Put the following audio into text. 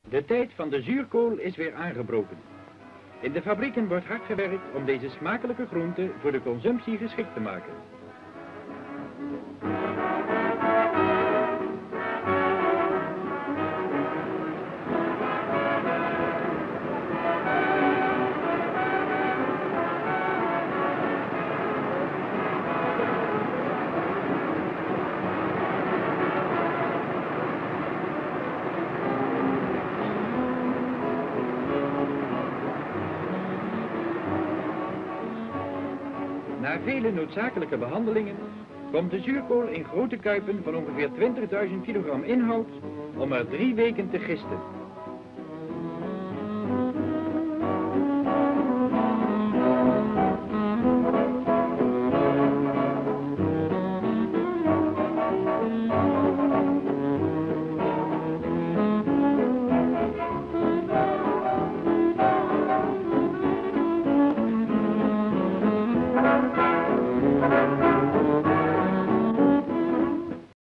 De tijd van de zuurkool is weer aangebroken. In de fabrieken wordt hard gewerkt om deze smakelijke groente voor de consumptie geschikt te maken. Na vele noodzakelijke behandelingen komt de zuurkool in grote kuipen van ongeveer 20.000 kilogram inhoud om er 3 weken te gisten.